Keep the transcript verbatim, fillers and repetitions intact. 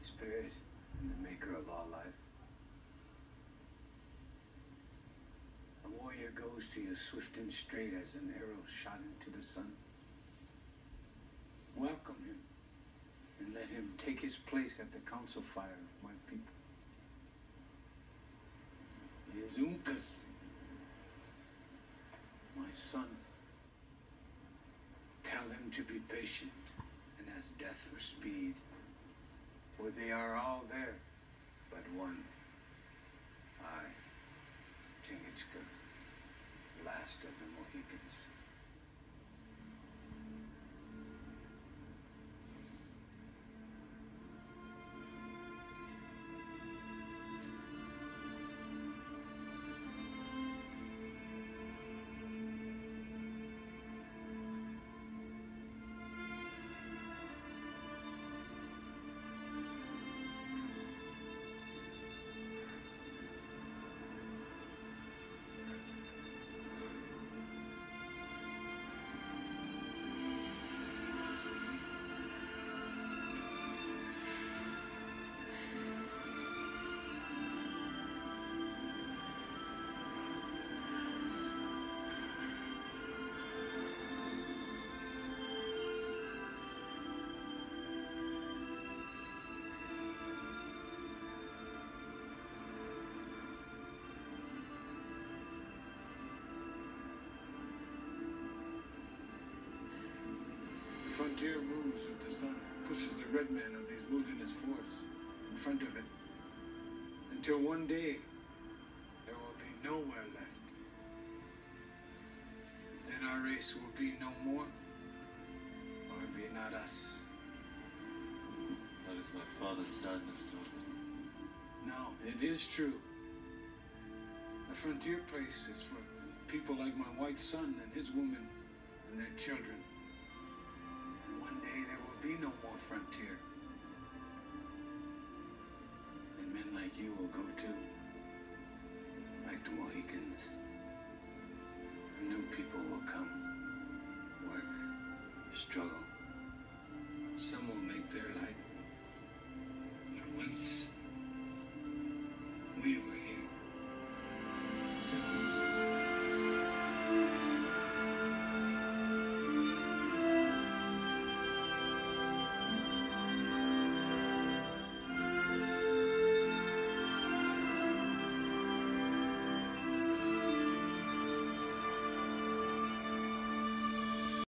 Great Spirit and the maker of all life. A warrior goes to you swift and straight as an arrow shot into the sun. Welcome him and let him take his place at the council fire of my people. He is Uncas, my son. Tell him to be patient and ask death for speed, for they are all there but one. I, Tingichka, last of the Mohicans. The frontier moves with the sun, pushes the red men of these wilderness forests in front of it, until one day there will be nowhere left. Then our race will be no more, or be not us. That is my father's sadness, daughter. No, it is true. The frontier place is for people like my white son and his woman and their children. One day there will be no more frontier. And men like you will go too. Like the Mohicans. And new people will come. Work. Struggle. Some will